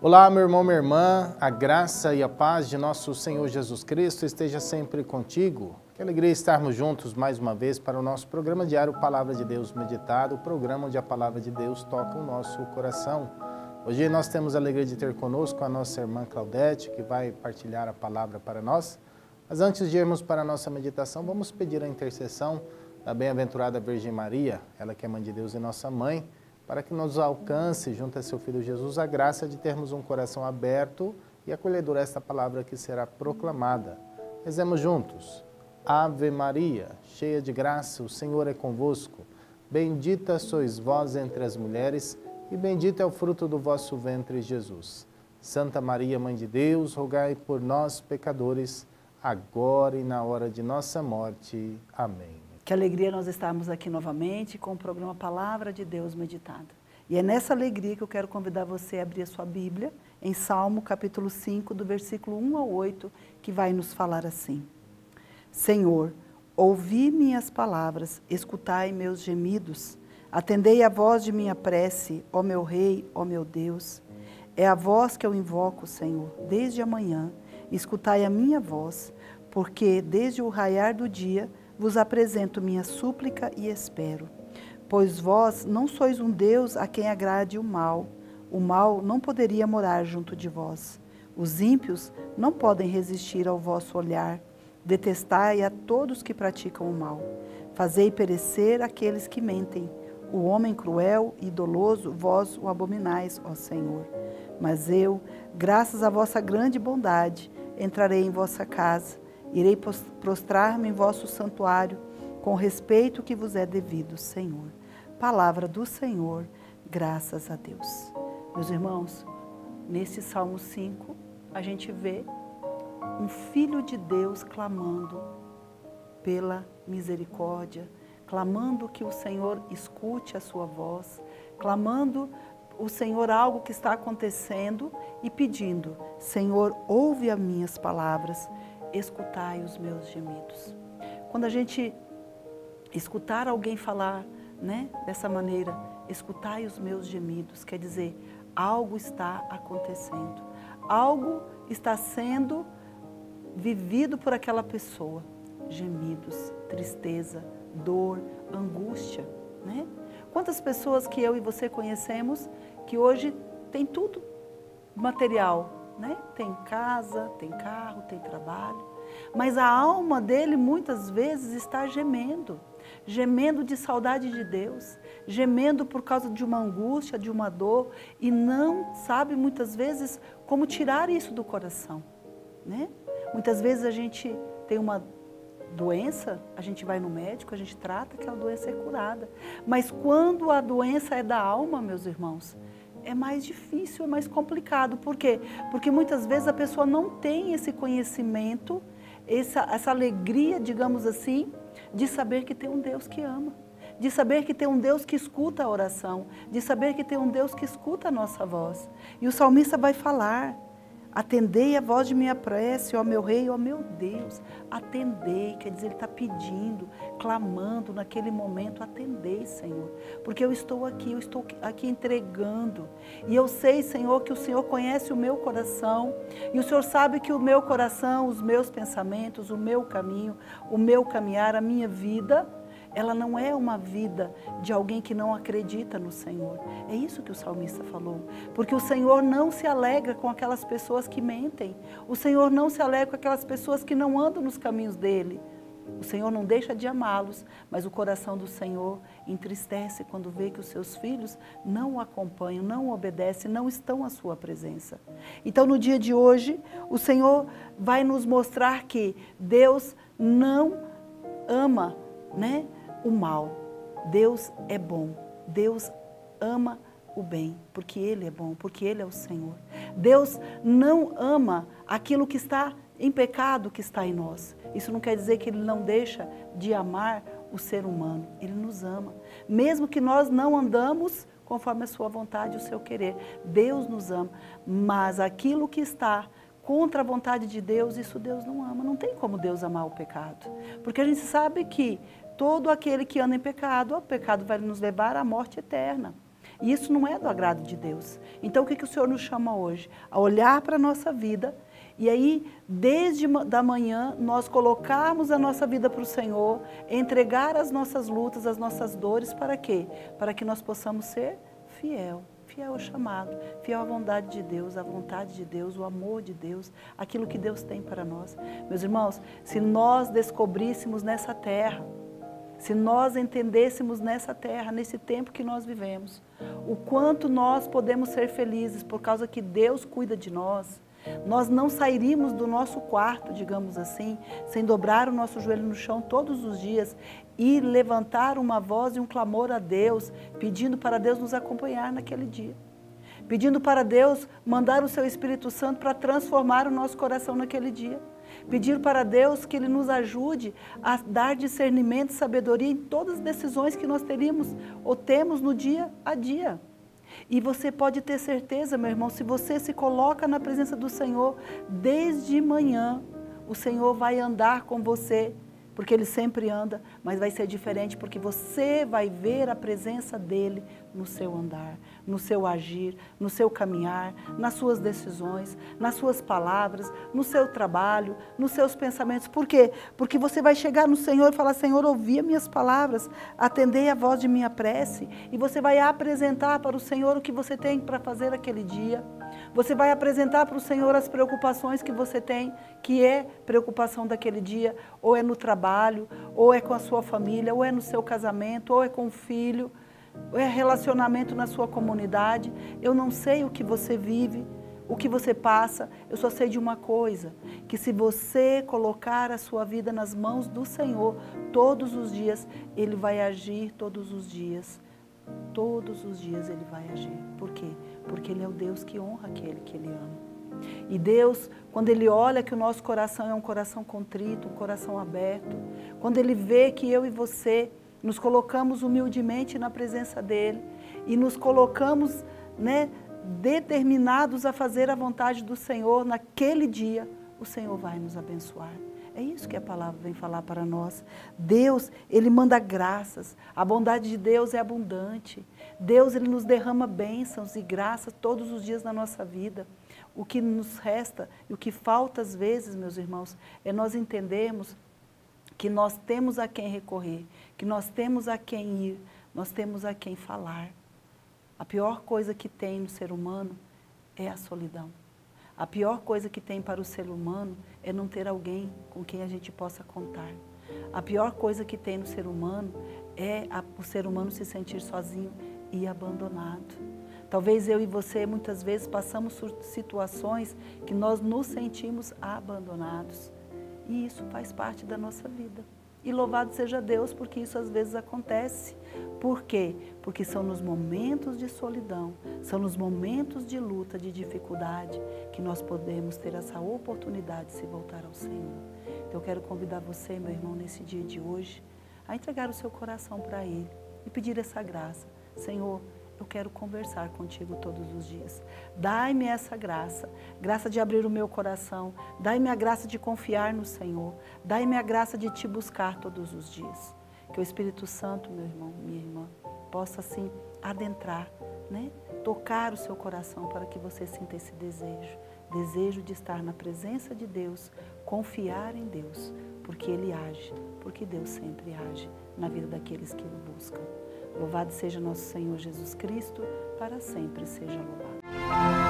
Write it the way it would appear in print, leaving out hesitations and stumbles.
Olá, meu irmão, minha irmã, a graça e a paz de nosso Senhor Jesus Cristo esteja sempre contigo. Que alegria estarmos juntos mais uma vez para o nosso programa diário Palavra de Deus Meditado, o programa onde a Palavra de Deus toca o nosso coração. Hoje nós temos a alegria de ter conosco a nossa irmã Claudete, que vai partilhar a palavra para nós. Mas antes de irmos para a nossa meditação, vamos pedir a intercessão da bem-aventurada Virgem Maria, ela que é Mãe de Deus e nossa Mãe, para que nos alcance, junto a seu Filho Jesus, a graça de termos um coração aberto e acolhedor a esta palavra que será proclamada. Rezemos juntos. Ave Maria, cheia de graça, o Senhor é convosco. Bendita sois vós entre as mulheres, e bendito é o fruto do vosso ventre, Jesus. Santa Maria, Mãe de Deus, rogai por nós, pecadores, agora e na hora de nossa morte. Amém. Que alegria nós estarmos aqui novamente com o programa Palavra de Deus Meditada. E é nessa alegria que eu quero convidar você a abrir a sua Bíblia em Salmo capítulo 5, do versículo 1 ao 8, que vai nos falar assim. Senhor, ouvi minhas palavras, escutai meus gemidos, atendei a voz de minha prece, ó meu Rei, ó meu Deus. É a voz que eu invoco, Senhor, desde amanhã, escutai a minha voz, porque desde o raiar do dia vos apresento minha súplica e espero. Pois vós não sois um Deus a quem agrade o mal não poderia morar junto de vós. Os ímpios não podem resistir ao vosso olhar, detestai a todos que praticam o mal. Fazei perecer aqueles que mentem. O homem cruel e doloso, vós o abominais, ó Senhor. Mas eu, graças à vossa grande bondade, entrarei em vossa casa, irei prostrar-me em vosso santuário, com o respeito que vos é devido, Senhor. Palavra do Senhor, graças a Deus. Meus irmãos, nesse Salmo 5, a gente vê um filho de Deus clamando pela misericórdia, clamando que o Senhor escute a sua voz, clamando o Senhor algo que está acontecendo e pedindo, Senhor, ouve as minhas palavras, escutai os meus gemidos. Quando a gente escutar alguém falar, dessa maneira, escutai os meus gemidos, quer dizer, algo está acontecendo, algo está sendo vivido por aquela pessoa. Gemidos, tristeza, dor, angústia, Quantas pessoas que eu e você conhecemos que hoje tem tudo material, Tem casa, tem carro, tem trabalho, mas a alma dele muitas vezes está gemendo, gemendo de saudade de Deus, gemendo por causa de uma angústia, de uma dor, e não sabe muitas vezes como tirar isso do coração, Muitas vezes a gente tem uma doença, a gente vai no médico, a gente trata, aquela doença é curada, mas quando a doença é da alma, meus irmãos, é mais difícil, é mais complicado. Por quê? Porque muitas vezes a pessoa não tem esse conhecimento, essa alegria, digamos assim, de saber que tem um Deus que ama, de saber que tem um Deus que escuta a oração, de saber que tem um Deus que escuta a nossa voz. E o salmista vai falar, atendei a voz de minha prece, ó meu Rei, ó meu Deus. Atendei, quer dizer, ele está pedindo, clamando naquele momento, atendei, Senhor. Porque eu estou aqui entregando. E eu sei, Senhor, que o Senhor conhece o meu coração. E o Senhor sabe que o meu coração, os meus pensamentos, o meu caminho, o meu caminhar, a minha vida, ela não é uma vida de alguém que não acredita no Senhor. É isso que o salmista falou. Porque o Senhor não se alegra com aquelas pessoas que mentem. O Senhor não se alegra com aquelas pessoas que não andam nos caminhos dele. O Senhor não deixa de amá-los, mas o coração do Senhor entristece quando vê que os seus filhos não o acompanham, não o obedecem, não estão à sua presença. Então, no dia de hoje, o Senhor vai nos mostrar que Deus não ama, o mal. Deus é bom, Deus ama o bem, porque Ele é bom, porque Ele é o Senhor. Deus não ama aquilo que está em pecado que está em nós. Isso não quer dizer que Ele não deixa de amar o ser humano. Ele nos ama, mesmo que nós não andamos conforme a sua vontade e o seu querer. Deus nos ama, mas aquilo que está contra a vontade de Deus, isso Deus não ama. Não tem como Deus amar o pecado, porque a gente sabe que todo aquele que anda em pecado, o pecado vai nos levar à morte eterna. E isso não é do agrado de Deus. Então o que o Senhor nos chama hoje? A olhar para a nossa vida e aí, desde da manhã, nós colocarmos a nossa vida para o Senhor, entregar as nossas lutas, as nossas dores, para quê? Para que nós possamos ser fiel ao chamado, fiel à vontade de Deus, à vontade de Deus, o amor de Deus, aquilo que Deus tem para nós. Meus irmãos, se nós descobríssemos nessa terra, se nós entendêssemos nessa terra, nesse tempo que nós vivemos, o quanto nós podemos ser felizes por causa que Deus cuida de nós, nós não sairíamos do nosso quarto, digamos assim, sem dobrar o nosso joelho no chão todos os dias e levantar uma voz e um clamor a Deus, pedindo para Deus nos acompanhar naquele dia. Pedindo para Deus mandar o seu Espírito Santo para transformar o nosso coração naquele dia. Pedir para Deus que Ele nos ajude a dar discernimento e sabedoria em todas as decisões que nós teríamos ou temos no dia a dia. E você pode ter certeza, meu irmão, se você se coloca na presença do Senhor, desde manhã, o Senhor vai andar com você, porque Ele sempre anda, mas vai ser diferente, porque você vai ver a presença dEle no seu andar, no seu agir, no seu caminhar, nas suas decisões, nas suas palavras, no seu trabalho, nos seus pensamentos. Por quê? Porque você vai chegar no Senhor e falar: Senhor, ouvi as minhas palavras, atendei a voz de minha prece, e você vai apresentar para o Senhor o que você tem para fazer aquele dia. Você vai apresentar para o Senhor as preocupações que você tem, que é preocupação daquele dia, ou é no trabalho, ou é com a sua família, ou é no seu casamento, ou é com o filho, ou é relacionamento na sua comunidade. Eu não sei o que você vive, o que você passa, eu só sei de uma coisa, que se você colocar a sua vida nas mãos do Senhor, todos os dias, Ele vai agir todos os dias. Todos os dias Ele vai agir. Por quê? Porque Ele é o Deus que honra aquele que Ele ama. E Deus, quando Ele olha que o nosso coração é um coração contrito, um coração aberto, quando Ele vê que eu e você nos colocamos humildemente na presença dEle e nos colocamos, determinados a fazer a vontade do Senhor naquele dia, o Senhor vai nos abençoar. É isso que a palavra vem falar para nós. Deus, Ele manda graças. A bondade de Deus é abundante. Deus, Ele nos derrama bênçãos e graças todos os dias na nossa vida. O que nos resta e o que falta às vezes, meus irmãos, é nós entendermos que nós temos a quem recorrer, que nós temos a quem ir, nós temos a quem falar. A pior coisa que tem no ser humano é a solidão. A pior coisa que tem para o ser humano é não ter alguém com quem a gente possa contar. A pior coisa que tem no ser humano é o ser humano se sentir sozinho e abandonado. Talvez eu e você muitas vezes passamos situações que nós nos sentimos abandonados. E isso faz parte da nossa vida. E louvado seja Deus, porque isso às vezes acontece. Por quê? Porque são nos momentos de solidão, são nos momentos de luta, de dificuldade, que nós podemos ter essa oportunidade de se voltar ao Senhor. Então eu quero convidar você, meu irmão, nesse dia de hoje, a entregar o seu coração para Ele e pedir essa graça. Senhor, eu quero conversar contigo todos os dias. Dai-me essa graça, graça de abrir o meu coração. Dai-me a graça de confiar no Senhor. Dai-me a graça de te buscar todos os dias. Que o Espírito Santo, meu irmão, minha irmã, possa assim adentrar, tocar o seu coração para que você sinta esse desejo de estar na presença de Deus, confiar em Deus, porque Ele age, porque Deus sempre age na vida daqueles que o buscam. Louvado seja nosso Senhor Jesus Cristo, para sempre seja louvado.